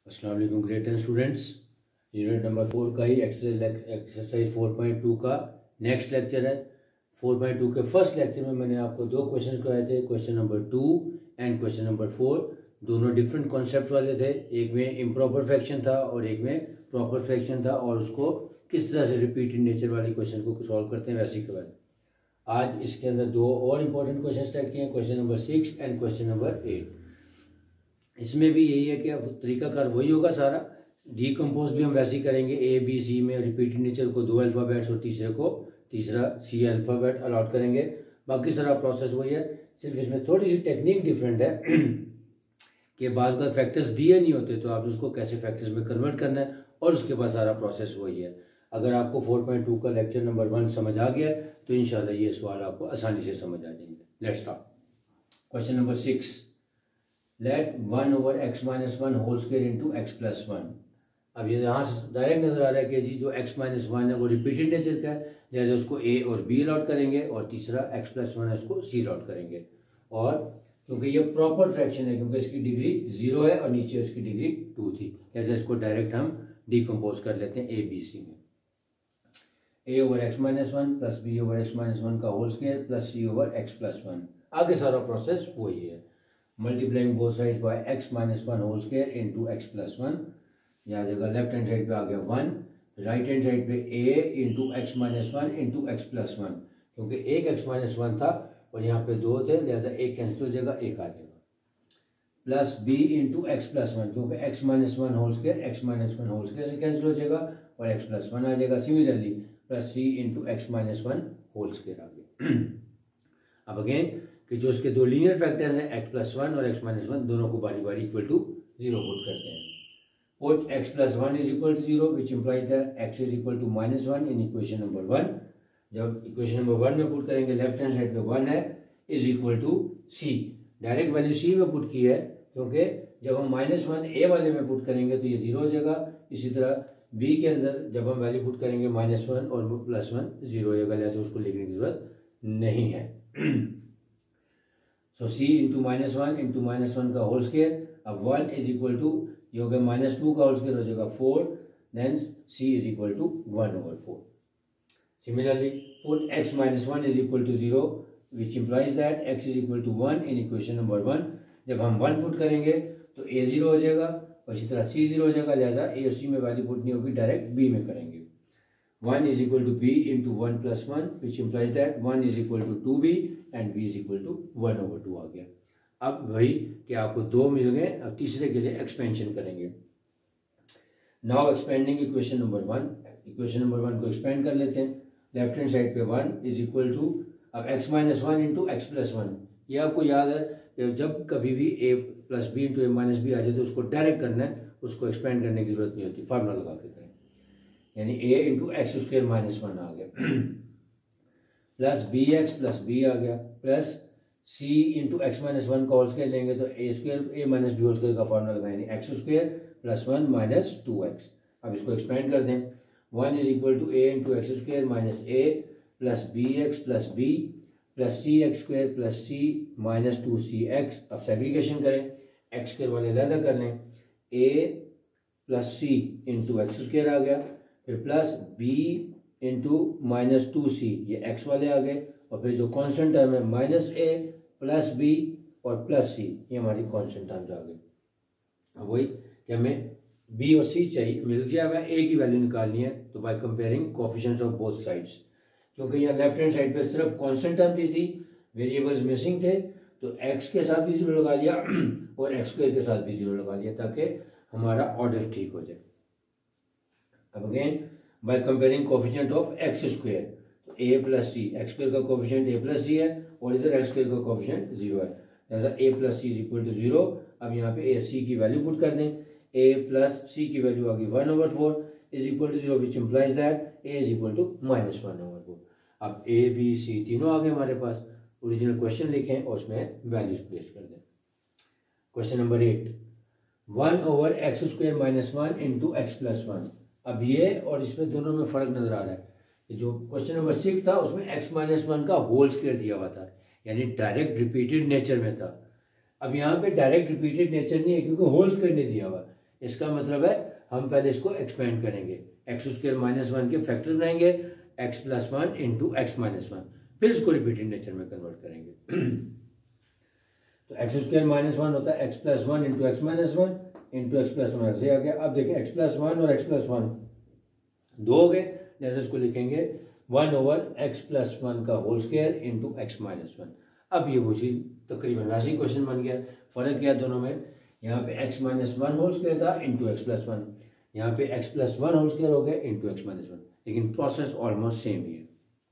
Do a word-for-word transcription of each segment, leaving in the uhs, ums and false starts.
अस्सलाम वालेकुम grade ten students. Unit number four का ही exercise exercise four point two का नेक्स्ट लेक्चर है। फोर पॉइंट टू के फर्स्ट लेक्चर में मैंने आपको दो क्वेश्चन कराए थे, question number two and question number four. दोनों डिफरेंट कॉन्सेप्ट वाले थे, एक में इम्प्रॉपर फ्रैक्शन था और एक में प्रॉपर फ्रैक्शन था, और उसको किस तरह से रिपीटेड नेचर वाले क्वेश्चन को सॉल्व करते हैं वैसे के बाद आज इसके अंदर दो और इम्पोर्टेंट क्वेश्चन स्टार्ट किए हैं, question number six and question number eight. इसमें भी यही है कि अब तरीकाकार वही होगा सारा, डीकम्पोज भी हम वैसे ही करेंगे। ए बी सी में रिपीटेड नेचर को दो अल्फ़ाबेट्स और तीसरे को तीसरा सी अल्फ़ाबेट अलॉट करेंगे। बाकी सारा प्रोसेस वही है, सिर्फ इसमें थोड़ी सी टेक्निक डिफरेंट है कि बाद का फैक्टर्स दिए नहीं होते तो आप उसको कैसे फैक्टर्स में कन्वर्ट करना है, और उसके बाद सारा प्रोसेस वही है। अगर आपको फोर पॉइंट टू का लेक्चर नंबर वन समझ आ गया तो इंशाल्लाह ये सवाल आपको आसानी से समझ आ जाएंगे। Let's start. Question number six, let one over x minus one whole square into x plus one. अब ये यहाँ से डायरेक्ट नजर आ रहा है कि जी जो एक्स माइनस वन है वो रिपीटेड नेचर का है, लिहाजा उसको ए और बी अलॉट करेंगे, और तीसरा एक्स प्लस वन है उसको सी अलॉट करेंगे। और क्योंकि ये प्रॉपर फ्रैक्शन है, क्योंकि इसकी डिग्री जीरो है और नीचे इसकी डिग्री टू थी, लिहाजा इसको डायरेक्ट हम डिकम्पोज कर लेते हैं ए बी सी में। A over x minus one plus B over x minus one का whole square plus C over x plus one. आगे सारा प्रोसेस वही है, multiplying both sides by x minus one whole square into x plus one. यहाँ जगह left hand side पे आ गया one, right hand side पे A into x minus one into x plus one, क्योंकि एक एक्स माइनस वन था और यहाँ पे दो थे, लिहाजा एक कैंसिल हो जाएगा, एक आ जाएगा। Plus B into x plus one, क्योंकि x minus one whole square x minus one whole square से कैंसिल हो जाएगा और एक्स प्लस वन आ जाएगा। Similarly plus C into x minus one whole square आ गया। अब अगेन कि जो इसके दो लीनियर फैक्टर्स हैं एक्स प्लस वन और एक्स माइनस वन, दोनों को बारी बारी इक्वल टू जीरो पुट करते हैं। Put x plus one is equal to zero which implies that x is equal to minus one in equation number one. जब equation number one में put करेंगे left hand side पे one है is equal to C, direct value C में put की है, क्योंकि जब हम माइनस वन ए वाले में पुट करेंगे तो ये जीरो हो जाएगा। इसी तरह बी के अंदर जब हम वैल्यू पुट करेंगे माइनस वन और प्लस वन जीरो हो जाएगा, लिहाजा उसको लिखने की जरूरत नहीं है। So C into minus one into minus one का होल स्क्वायर, अब वन इज इक्वल टू ये हो गया माइनस टू का होल स्क्वायर हो जाएगा four, then C is equal to one over four. Similarly put x minus one is equal to zero which implies that x is equal to one in equation number one. जब हम one put करेंगे तो ए zero हो जाएगा और इसी तरह सी zero हो जाएगा, लिहाजा ए और सी में वैल्यू पुट नहीं होगी, डायरेक्ट बी में करेंगे। One is equal to B into one plus one which implies that one is equal to two B and B is equal to one over two आ गया। अब वही कि आपको दो मिल गए, अब तीसरे के लिए एक्सपेंशन करेंगे। Now expanding equation number one, equation number one को एक्सपेंड कर लेते हैं। लेफ्ट हैंड साइड पे वन इज इक्वल टू अब x minus one into x plus one. ये आपको याद है कि जब कभी भी A plus B into A minus B आ जाए तो उसको डायरेक्ट करना है, उसको एक्सपेंड करने की जरूरत नहीं होती, फार्मूला लगा के करें। यानी A into x square minus one आ गया plus B x plus B आ गया, plus C into x minus one का होल स्क्वायर लेंगे तो A square A minus B whole square का फॉर्मूला लगाएंगे, x square plus one minus two x. अब इसको एक्सपेंड कर दें, one is equal to A into x square minus A plus B x plus B plus C x square plus C minus two C x. अब segregation करें, x square वाले अलग कर लें, A plus C into x square आ गया, फिर plus B into minus two C, ये एक्स वाले आ गए, और फिर जो कांस्टेंट टर्म है माइनस ए प्लस बी और प्लस सी, ये हमारी कांस्टेंट टर्म्स आ गई। अब वही कि हमें बी और सी चाहिए, मिल गया है, ए की वैल्यू निकालनी है, तो by comparing coefficients of both sides, क्योंकि यहाँ लेफ्ट हैंड साइड पे सिर्फ कांस्टेंट टर्म दी थी, वेरिएबल्स मिसिंग थे, तो एक्स के साथ भी जीरो लगा लिया और एक्स स्क्वायर के साथ भी जीरो लगा लिया ताकि हमारा ऑर्डर ठीक हो जाए। अब again by comparing coefficient of x square, तो A plus C, x square का कोएफिशिएंट ए प्लस सी है और इधर एक्स स्क्वायर का कोएफिशिएंट जीरो है, लिहाजा A plus C is equal to zero. अब यहाँ पे ए सी की वैल्यू पुट कर दें, ए प्लस सी की वैल्यू आ गई one over four is equal to zero which implies that A is equal to minus one over four. अब ए बी सी तीनों आ गए हमारे पास, ओरिजिनल क्वेश्चन लिखें और उसमें वैल्यूज प्लेस कर दें। Question number eight, one over X square minus one into x plus one. अब ये और इसमें दोनों में फर्क नजर आ रहा है, जो क्वेश्चन नंबर सिक्स था उसमें एक्स माइनस वन का होल स्क्वायर दिया हुआ था, यानी डायरेक्ट रिपीटेड नेचर में था। अब यहाँ पे डायरेक्ट रिपीटेड नेचर नहीं है क्योंकि होल स्क्वायर नहीं दिया हुआ, इसका मतलब है हम पहले इसको एक्सपेंड करेंगे, एक्स स्क्वायर माइनस वन के फैक्टर बनाएंगे, X plus one into x minus one, फिर इसको रिपीटेड नेचर में कन्वर्ट करेंगे। तो एक्स स्क्वायर माइनस वन होता है X plus one into x minus one into x plus one ऐसे आ गया। अब देखिए एक्स प्लस वन और एक्स प्लस वन दो हो गए, जैसे इसको लिखेंगे one over x plus one का whole square into x minus one. अब ये वो चीज तकरीबन वैसे ही क्वेश्चन बन गया। फर्क क्या दोनों में, यहाँ पे X minus one whole square था इंटू एक्स प्लस वन, यहाँ पे X plus one whole square हो गया इंटू एक्स माइनस वन, लेकिन प्रोसेस ऑलमोस्ट सेम ही है।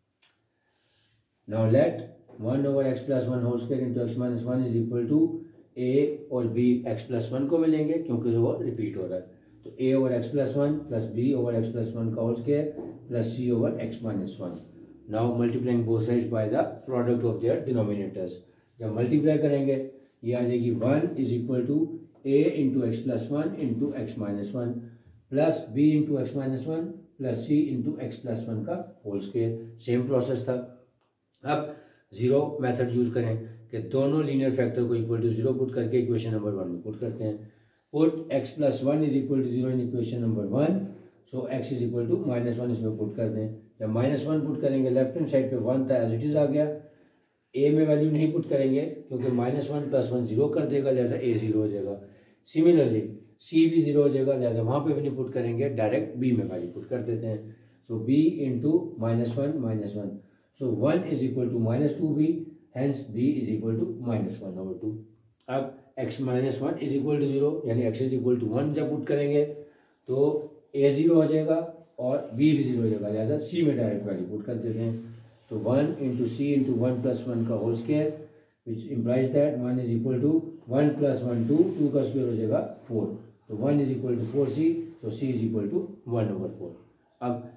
Now let one over x plus one whole square into x minus one is equal to A और B x plus one को मिलेंगे क्योंकि वो रिपीट हो रहा है। तो A over x plus one plus B over x plus one का whole square plus C over x minus one. Now multiplying both sides by the product of their denominators. जब मल्टीप्लाई करेंगे ये आ जाएगी one is equal to A into x plus one into x minus one plus B into x minus one plus C into x plus one का whole square. Same process था। अब zero method use करें कि दोनों linear factor को equal to zero put करके equation number one में put करते हैं। Put x plus one is equal to zero in equation number one, so X is equal to minus one इसमें put कर दें। जब माइनस वन पुट करेंगे left hand side पे वन था एज इट इज आ गया। ए में वैल्यू नहीं पुट करेंगे क्योंकि minus one plus one zero कर देगा, लिहाजा ए जीरो हो जाएगा। सिमिलरली सी भी जीरो हो जाएगा, लिहाजा वहाँ पे भी नहीं पुट करेंगे, डायरेक्ट बी में वैल्यू पुट कर देते हैं। So B into minus one minus one, so one is equal to minus two B, hence B is equal to minus one over two. अब x minus one is equal to zero, यानी X is equal to one जब put करेंगे तो ए zero हो जाएगा और B भी zero हो जाएगा, लिहाजा सी में डायरेक्ट वैल्यू पुट कर देते हैं। तो one into C into one plus one का whole square which implies that one is equal to one plus one two, two का स्क्वायर हो जाएगा फोर, तो one is equal to four C, so C is equal to one over four. अब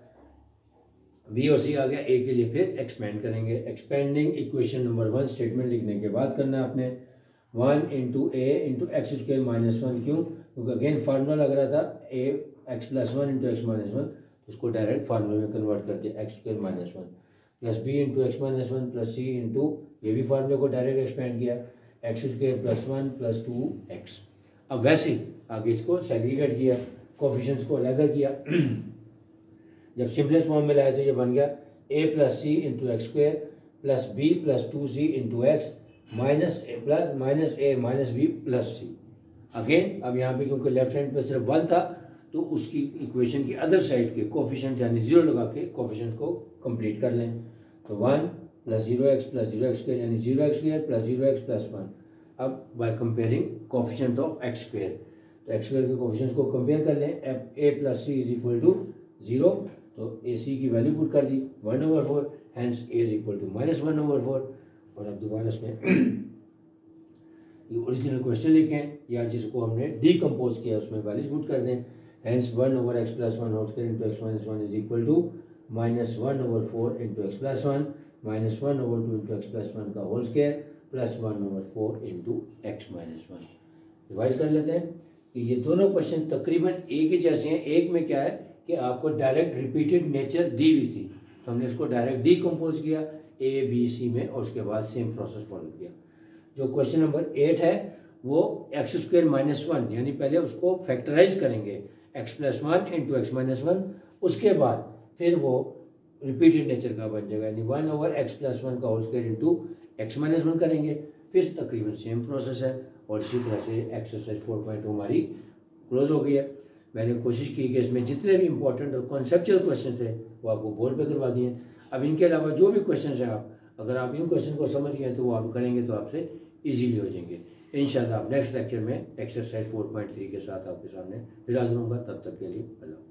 B और C आ गया, ए के लिए फिर एक्सपेंड करेंगे। Expanding equation number one statement लिखने के बाद करना है आपने one into A into x square minus one. क्यों? क्योंकि अगेन फार्मूला लग रहा था A X plus one into x minus one, उसको डायरेक्ट फार्मूला में कन्वर्ट कर दिया X square minus one plus B into x minus one plus C into ये भी फार्मूले को डायरेक्ट एक्सपेंड किया X square plus one plus two x. अब वैसे आगे इसको सेग्रीगेट किया, कोफिशिएंट्स को अलग किया। जब सिंपलेस्ट फॉर्म में लाए तो ये बन गया A plus C into x square plus B plus two C into x minus A plus minus A minus B plus C. Again अब यहाँ पे क्योंकि लेफ्ट हैंड पे सिर्फ वन था तो उसकी इक्वेशन की अदर साइड के कोफिशिएंट यानी जीरो लगा के कोफिशिएंट को कंप्लीट कर लें। तो one plus zero X plus zero X square यानी zero X square plus zero X plus one. अब by comparing coefficient of x square, तो एक्स स्क्वायर के कोफिशिएंट्स को कंपेयर कर लें। A plus C is equal to zero, तो A C की value put कर दी one over four, hence A is equal to minus one over four. और अब दोबारा इसमें ये ओरिजिनल क्वेश्चन लिखें या जिसको हमने डीकम्पोज किया उसमें वैल्यूज पुट कर दें। Hence one over x plus one whole square into x minus one is equal to minus one over four into x plus one minus one over two into x plus one का whole square plus one over four into x minus one. Revise कर लेते हैं कि ये दोनों question तकरीबन एक ही जैसे हैं। एक में क्या है कि आपको डायरेक्ट रिपीटेड नेचर दी हुई थी, तो हमने इसको डायरेक्ट डीकम्पोज किया ए बी सी में और उसके बाद सेम प्रोसेस फॉलो किया। जो क्वेश्चन नंबर एट है वो एक्स स्क्वायर माइनस वन यानी पहले उसको फैक्टराइज करेंगे X plus one into x minus one, उसके बाद फिर वो रिपीटेड नेचर का बन जाएगा यानी one over x plus one का whole square into x minus one करेंगे, फिर तकरीबन सेम प्रोसेस है। और इसी तरह से एक्सरसाइज फोर पॉइंट टू हमारी क्लोज हो गई है। मैंने कोशिश की कि इसमें जितने भी इंपॉर्टेंट और कॉन्सेप्चुअल क्वेश्चन थे वो आपको बोर्ड पे करवा दिए। अब इनके अलावा जो भी क्वेश्चन है आप अगर आप इन क्वेश्चन को समझ गए तो वो आप करेंगे तो आपसे इजीली हो जाएंगे। इंशाल्लाह नेक्स्ट लेक्चर में एक्सरसाइज फोर पॉइंट थ्री के साथ आपके सामने फिर हाजिर होऊंगा। तब तक के लिए अल्लाह।